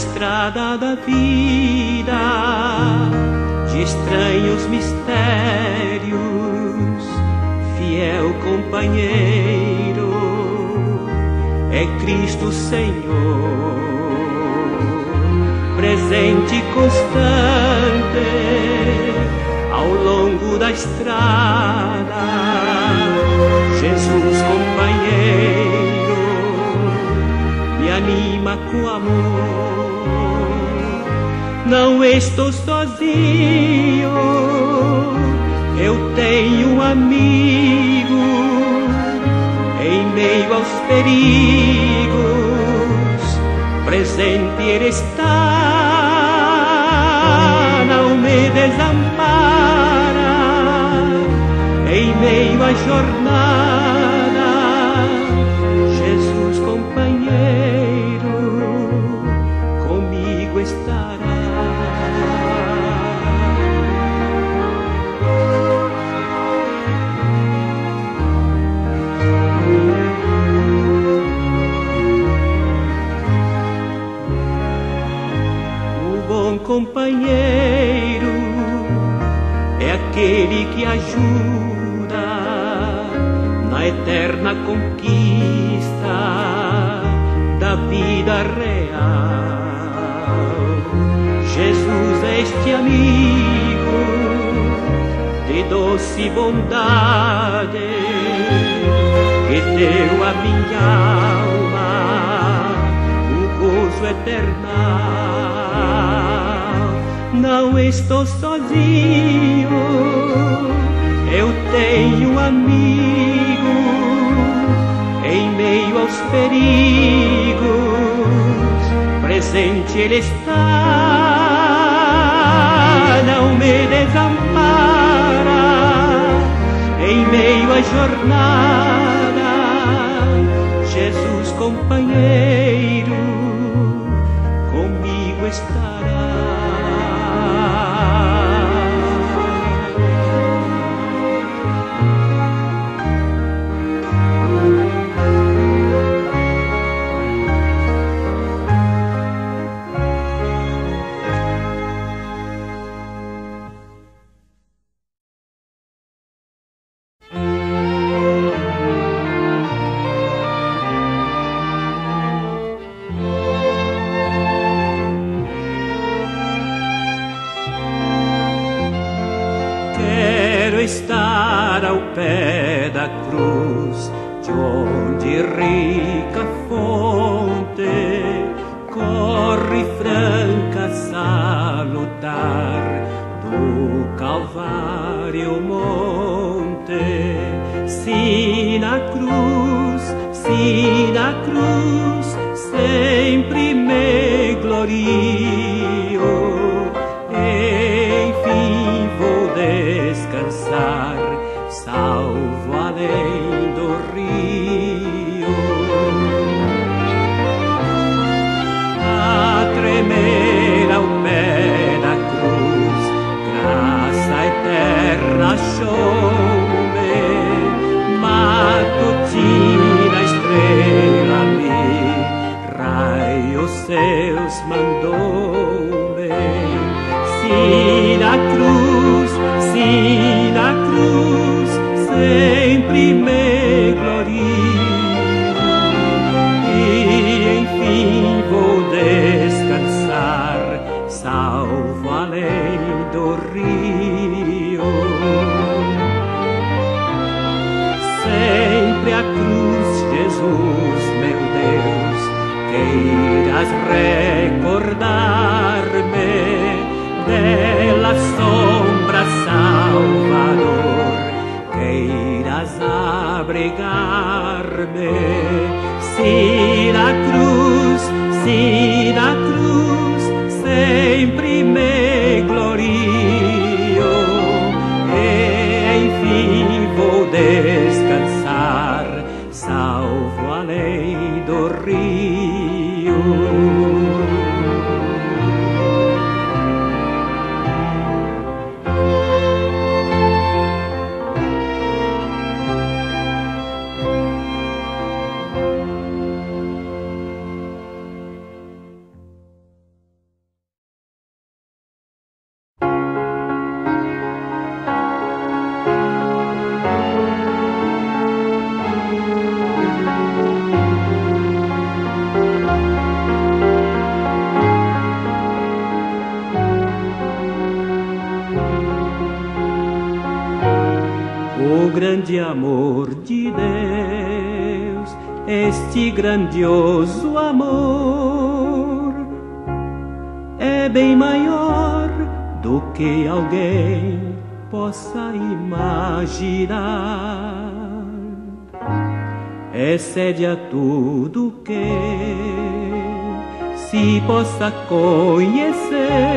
estrada da vida, de estranhos mistérios, fiel companheiro é Cristo Senhor, presente constante ao longo da estrada, Jesus companheiro me anima com amor. Não estou sozinho, eu tenho um amigo em meio aos perigos, presente Ele está, não me desampara em meio à jornada, Jesus companheiro comigo estará. Companheiro é aquele que ajuda na eterna conquista da vida real. Jesus é este amigo de doce bondade que deu à minha alma o gozo eternal. Não estou sozinho, eu tenho um amigo em meio aos perigos, presente Ele está, não me desampara em meio à jornada, Jesus companheiro comigo estará. Estar ao pé da cruz, de onde rica fonte corre franca salutar do Calvário monte. Se na cruz sempre me glorio, enfim vou descansar, salvo além do rio. A tremer ao pé da cruz, graça eterna achou-me, matutina estrela-me, raios seus mandou-me. Se na cruz sempre me glorio, e enfim vou descansar, salvo além do rio. Sempre a cruz, Jesus, meu Deus, queiras recordar-me dela sombra Salvador, queiras abrigar-me. Se na cruz sempre me glorio, e enfim vou descansar, salvo além do rio. grande amor de Deus, este grandioso amor é bem maior do que alguém possa imaginar. Excede a tudo que se possa conhecer.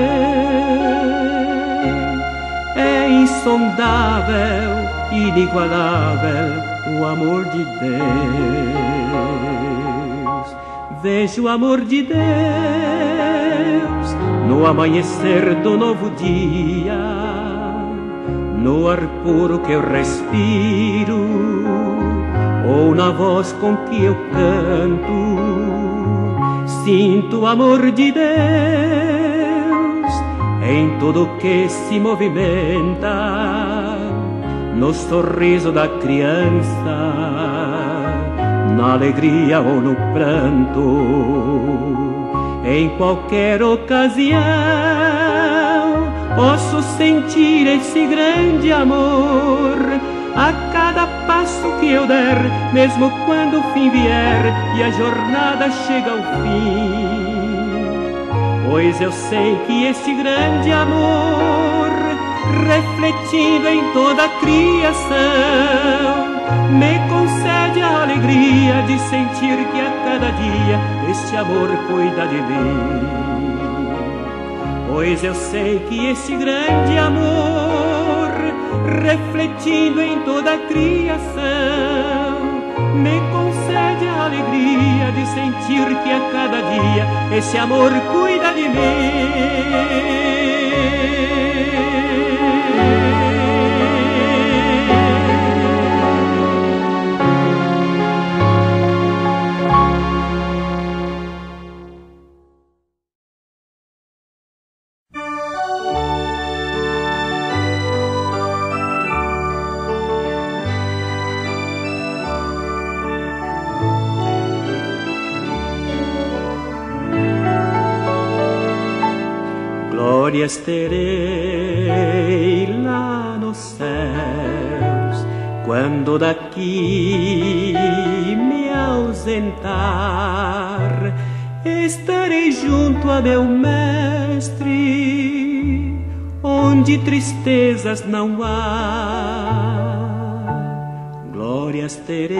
É insondável, inigualável o amor de Deus. Vejo o amor de Deus no amanhecer do novo dia, no ar puro que eu respiro, ou na voz com que eu canto. Sinto o amor de Deus em tudo que se movimenta, no sorriso da criança, na alegria ou no pranto. Em qualquer ocasião posso sentir esse grande amor a cada passo que eu der, mesmo quando o fim vier e a jornada chega ao fim. Pois eu sei que esse grande amor, refletindo em toda a criação, me concede a alegria de sentir que a cada dia este amor cuida de mim. Pois eu sei que esse grande amor, refletindo em toda a criação, me concede a alegria de sentir que a cada dia esse amor cuida de mim. Glórias terei lá nos céus, quando daqui me ausentar. Estarei junto a meu Mestre, onde tristezas não há. Glórias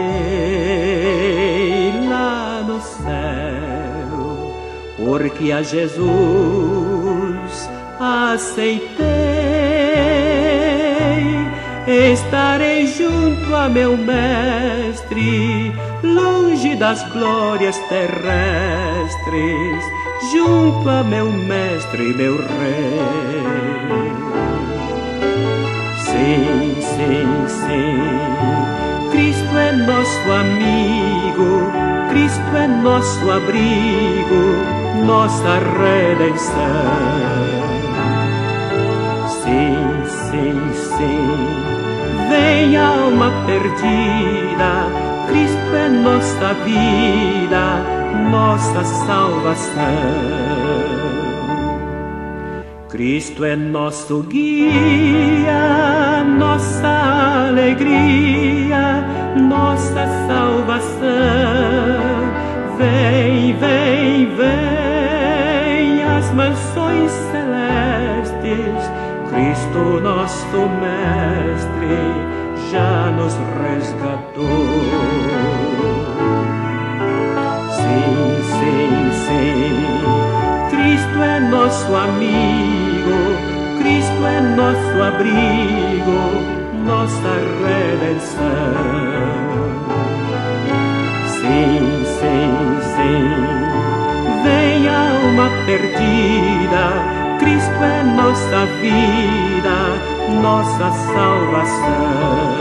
terei lá no céu, porque a Jesus aceitei. Estarei junto a meu Mestre, longe das glórias terrestres, junto a meu Mestre, meu Rei. Sim, sim, sim, Cristo é nosso amigo, Cristo é nosso abrigo, nossa redenção. Sim, sim, sim, vem alma perdida, Cristo é nossa vida, nossa salvação. Cristo é nosso guia, nossa alegria, nossa salvação. Vem, vem, vem às mansões celestes, Cristo nosso Mestre já nos resgatou. Sim, sim, sim, Cristo é nosso amigo, Cristo é nosso abrigo, nossa redenção. Sim, sim, sim, vem alma perdida, Cristo é nossa vida, nossa salvação.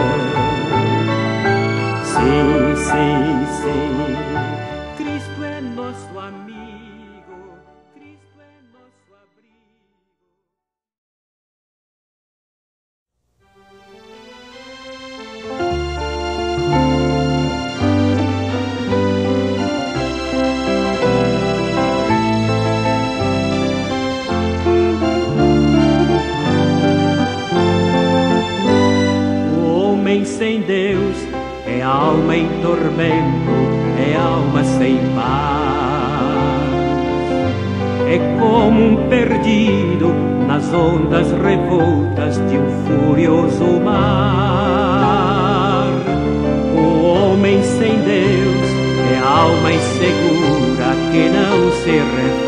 Sim, sim, sim, Cristo é nosso amigo, Cristo é nosso abrigo. Sem alma em tormento, é alma sem paz. É como um perdido nas ondas revoltas de um furioso mar. O homem sem Deus é alma insegura que não se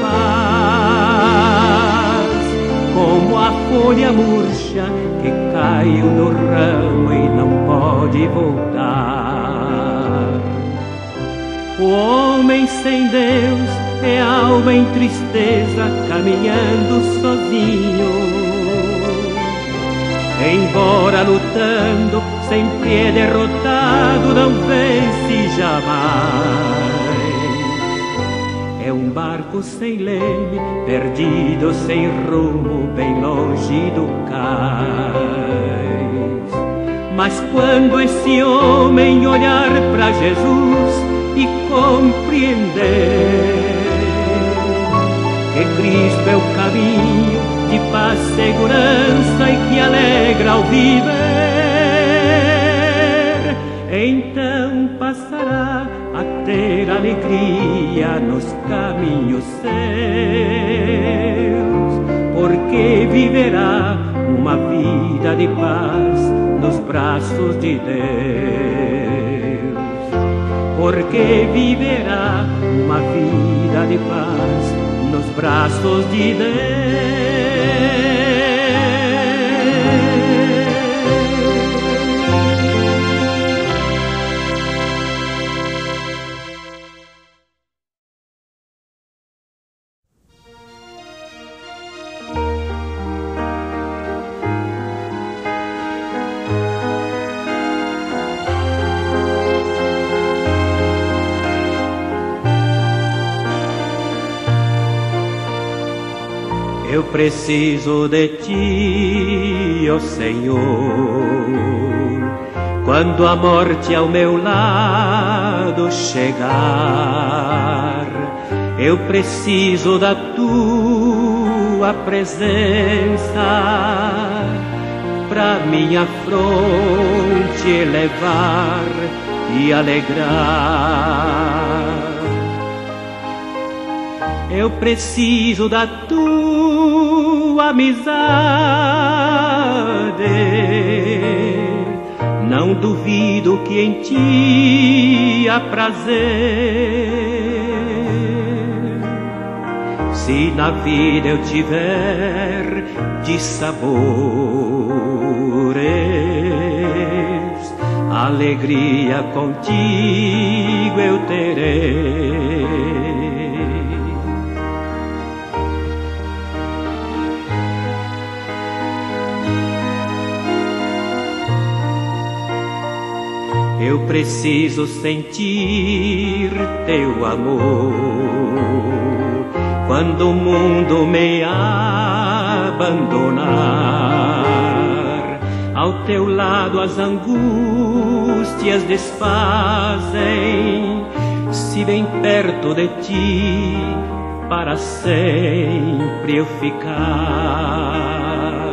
refaz, como a folha murcha que caiu no ramo e não pode voltar. O homem sem Deus é alma em tristeza, caminhando sozinho. Embora lutando, sempre é derrotado, não vence jamais. É um barco sem leme, perdido sem rumo, bem longe do cais. Mas quando esse homem olhar para Jesus e compreender que Cristo é o caminho de paz, segurança e que alegra ao viver, então passará a ter alegria nos caminhos seus, porque viverá uma vida de paz nos braços de Deus, porque viverá uma vida de paz nos braços de Deus. Eu preciso de ti, ó Senhor, quando a morte ao meu lado chegar. Eu preciso da tua presença pra minha fronte elevar e alegrar. Eu preciso da tua amizade, não duvido que em ti há prazer. Se na vida eu tiver dissabores, alegria contigo eu terei. Eu preciso sentir teu amor quando o mundo me abandonar. Ao teu lado as angústias desfazem, se bem perto de ti para sempre eu ficar.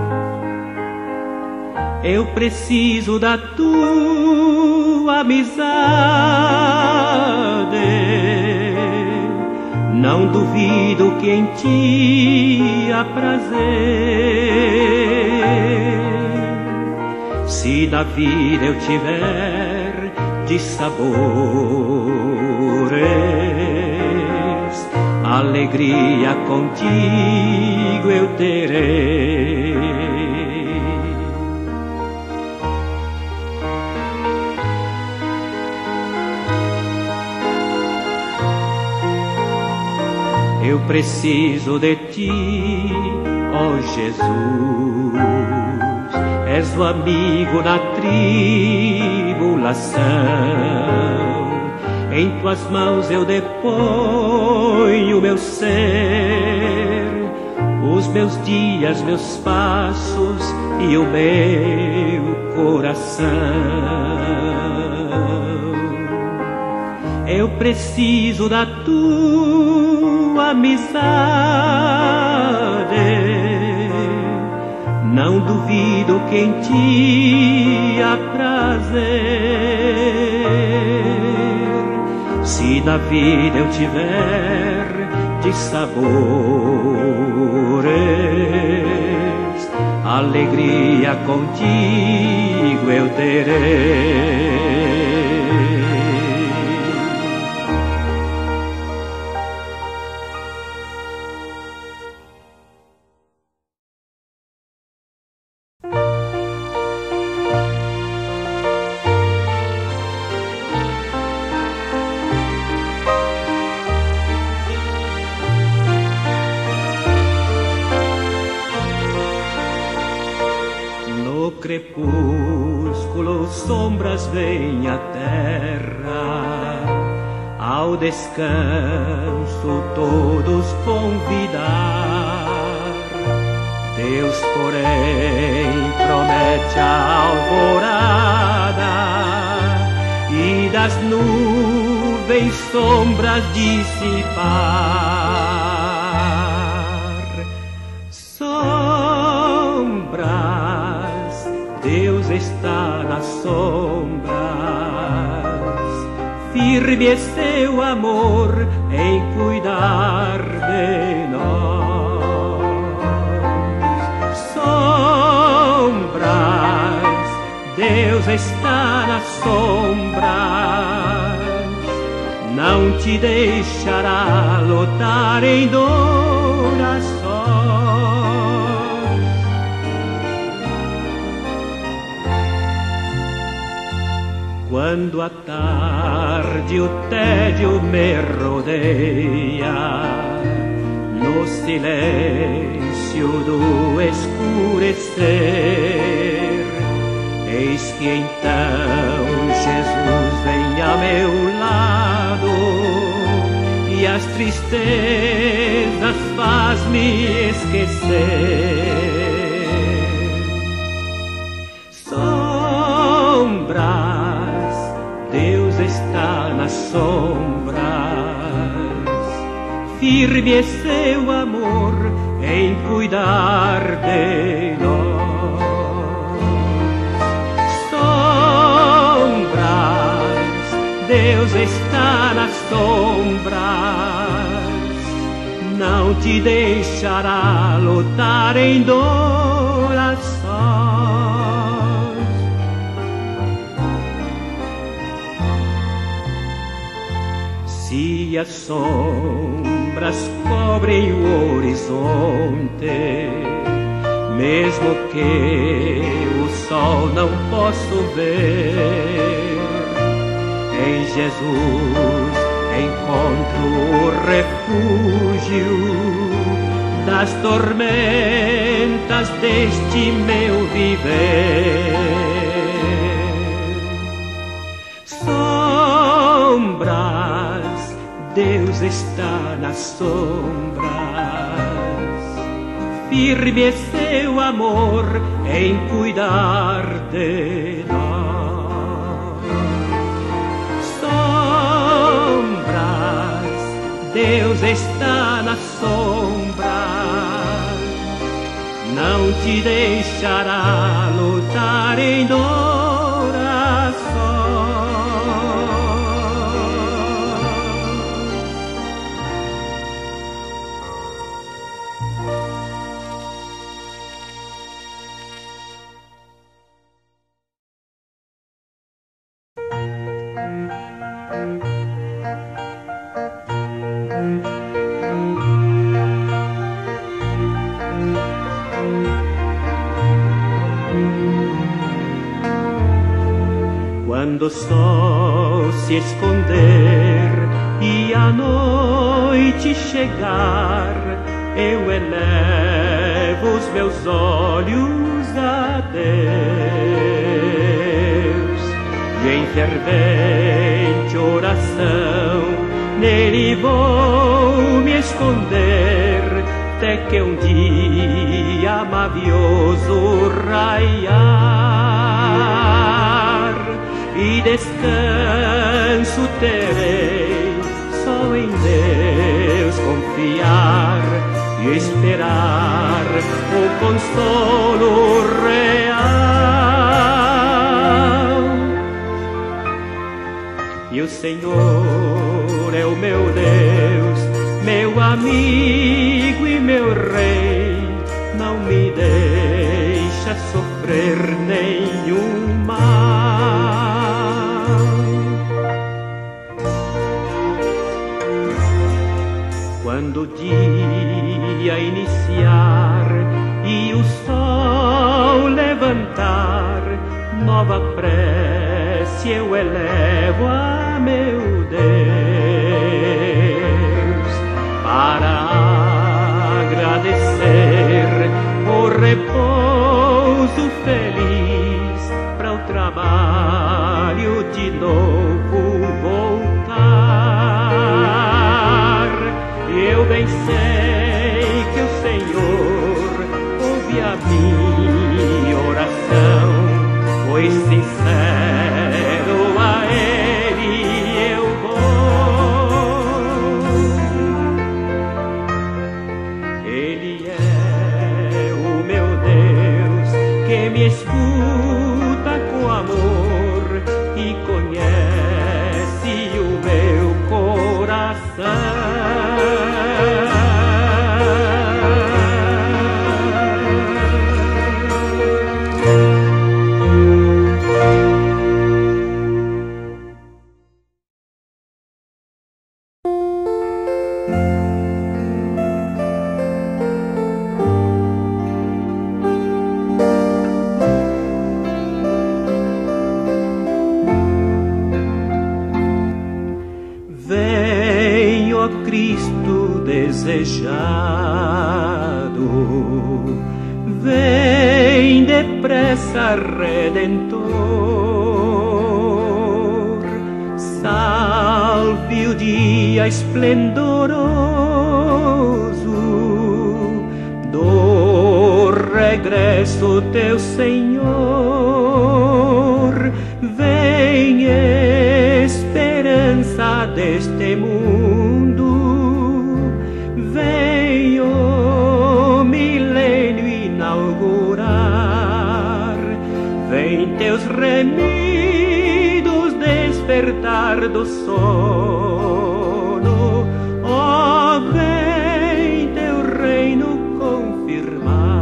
Eu preciso da tua amizade, não duvido que em ti há prazer. Se na vida eu tiver dissabores, alegria contigo eu terei. Eu preciso de ti, ó Jesus, és o amigo na tribulação. Em tuas mãos eu deponho o meu ser, os meus dias, meus passos e o meu coração. Eu preciso da tua amizade, não duvido que em ti há prazer. Se na vida eu tiver de sabores, alegria contigo eu terei. No crepúsculo sombras vêm à terra, ao descanso todos convidar. Deus, porém, promete a alvorada e das nuvens sombras dissipar. Sombras, Deus está nas sombras, firme é seu amor em cuidar de nós. Sombras, Deus está nas sombras, não te deixará lutar em dor a sós. Quando à tarde o tédio me rodeia, no silêncio do escurecer, eis que então Jesus vem a meu lado e as tristezas faz-me esquecer. Sombras, Deus está nas sombras, firme é seu amor em cuidar de nós. Sombras, Deus está nas sombras, não te deixará lutar em dor a sós. Se as sombras cobrem o horizonte, mesmo que o sol não possa ver, em Jesus encontro o refúgio das tormentas deste meu viver. Sombras, Deus está nas sombras, firme é seu amor em cuidar de nós. Sombras, Deus está nas sombras, não te deixará lutar em dor a sós. Quando o sol se esconder e a noite chegar, eu elevo os meus olhos a Deus e em fervente oração nele vou me esconder, até que um dia mavioso raiar e descanso terei, só em Deus confiar e esperar o consolo Meu Senhor é o meu Deus, meu amigo e meu Rei, não me deixa sofrer nenhum mal. Quando o dia iniciar e o sol levantar, nova prece eu elevo a meu Deus, para agradecer o repouso feliz, para o trabalho de novo voltar. Eu bem sei que o Senhor ouve a minha oração, pois sincero a Ele eu vou. Ele é o meu Deus que me escuta com amor e conhece o meu coração. Cristo desejado, vem depressa, Redentor, salve o dia esplendoroso do regresso teu Senhor, vem esperança deste mundo. Vem o milênio inaugurar, vem teus remidos despertar do sono, ó, vem teu reino confirmar.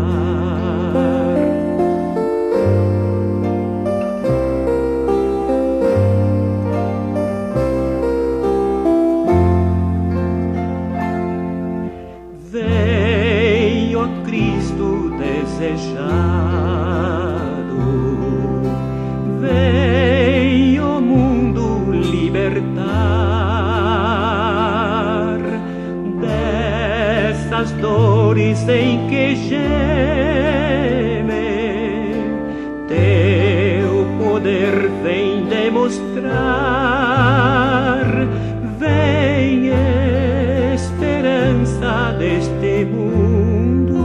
Desejado, vem o mundo libertar dessas dores em que geme, teu poder vem demonstrar, vem esperança deste mundo.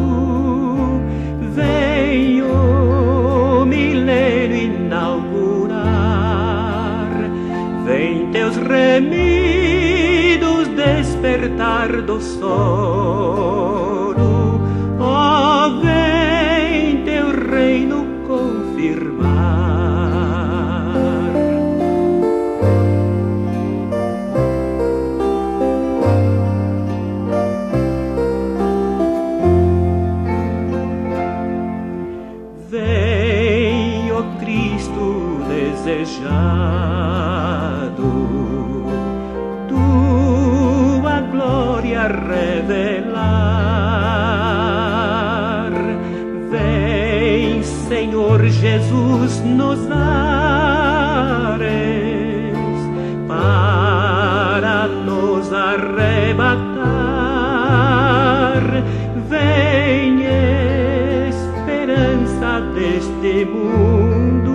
Vem o milênio inaugurar, vem teus remidos despertar do sono, ó, vem teu reino confirmar. Vem, ó Cristo desejado, tua glória revelar. Vem, Senhor Jesus, nos ares para nos arrebatar. Vem, esperança deste mundo,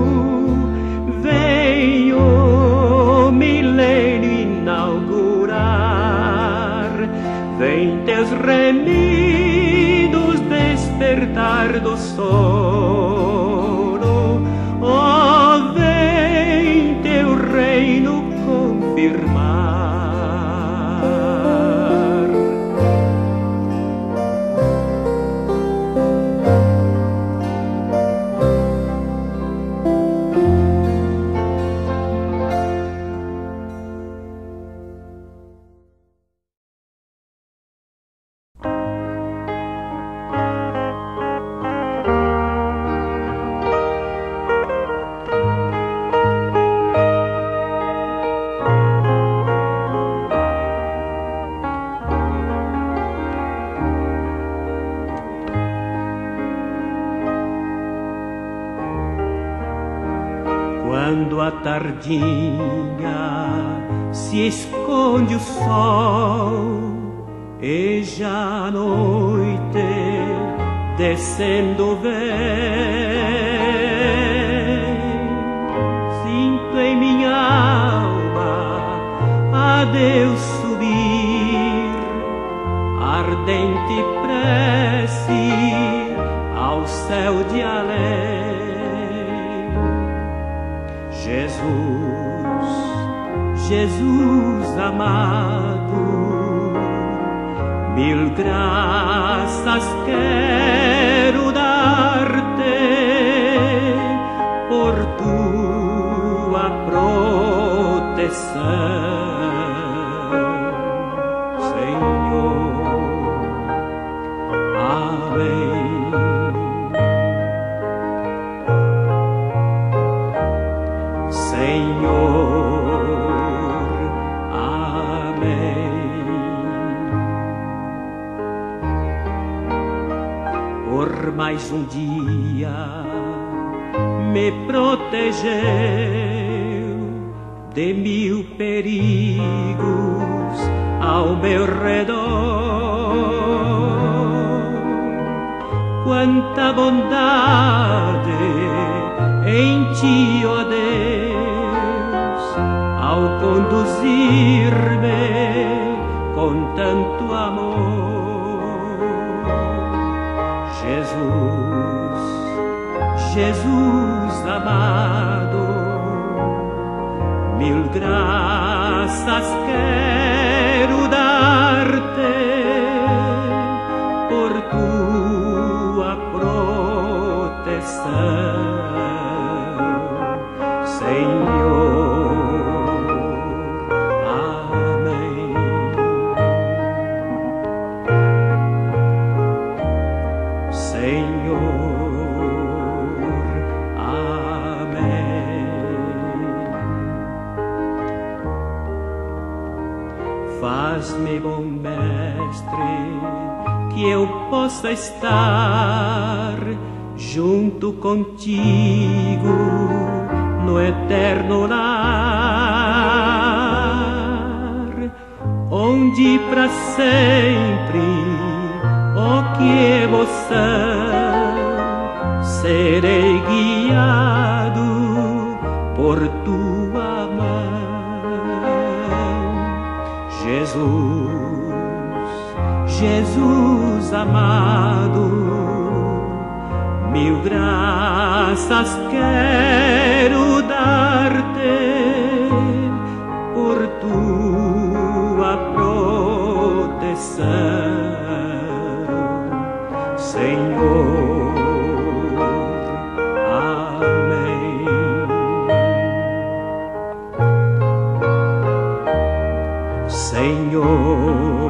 vem o milênio inaugurar, vem teus remidos despertar do sono, ó, vem teu reino confirmar. Quando a tardinha se esconde o sol e já a noite descendo vem, sinto em minha alma a Deus subir, ardente prece ao céu de além. Jesus, Jesus amado, mil graças quero dar-te por tua proteção, Senhor. Amém. Por mais um dia me protegeu de mil perigos ao meu redor. Quanta bondade em ti, ó Deus, ao conduzir-me com tanto amor. Jesus, Jesus amado, mil graças quero dar-te por tua proteção, Senhor. Faz-me, bom mestre, que eu possa estar junto contigo no eterno lar, onde para sempre, ó que emoção, serei guiado por tua mão. Jesus, Jesus amado, mil graças quero dar-te por tua proteção, Senhor. Senhor,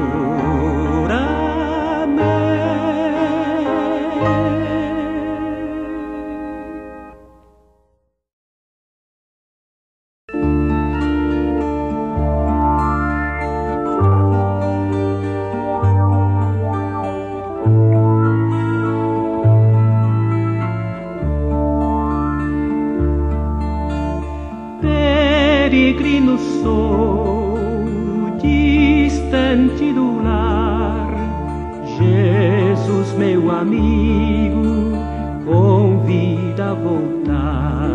peregrino sou, distante do lar, Jesus, meu amigo, convida a voltar.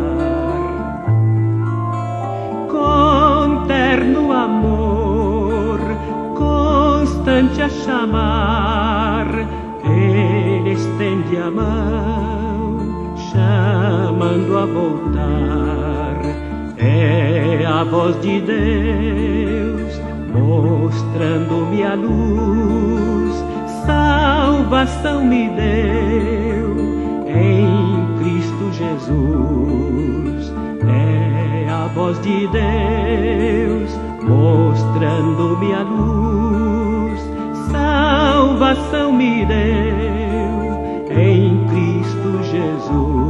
Com terno amor, constante a chamar, Ele estende a mão, chamando a voltar. É a voz de Deus, mostrando-me a luz, salvação me deu em Cristo Jesus. É a voz de Deus, mostrando-me a luz, salvação me deu em Cristo Jesus.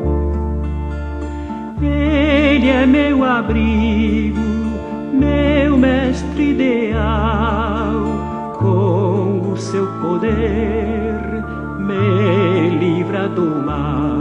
Ele é meu abrigo, meu meu mestre ideal, com o seu poder me livra do mal.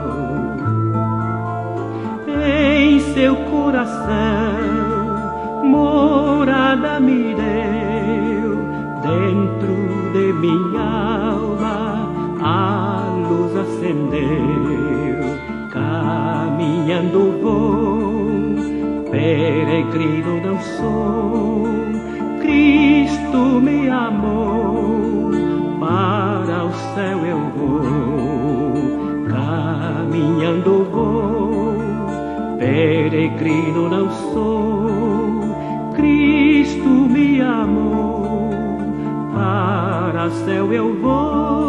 Em seu coração morada me deu, dentro de minha alma a luz acendeu. Caminhando vou, peregrino não sou, Cristo me amou, para o céu eu vou. Caminhando vou, peregrino não sou, Cristo me amou, para o céu eu vou.